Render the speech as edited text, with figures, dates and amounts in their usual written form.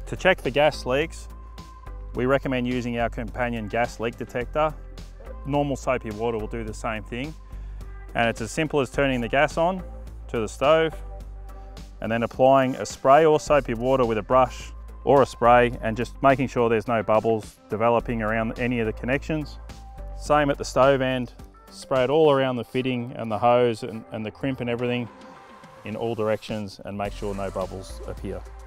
To check for gas leaks, we recommend using our companion gas leak detector. Normal soapy water will do the same thing. And it's as simple as turning the gas on to the stove and then applying a spray or soapy water with a brush or a spray and just making sure there's no bubbles developing around any of the connections. Same at the stove end, spray it all around the fitting and the hose and the crimp and everything in all directions and make sure no bubbles appear.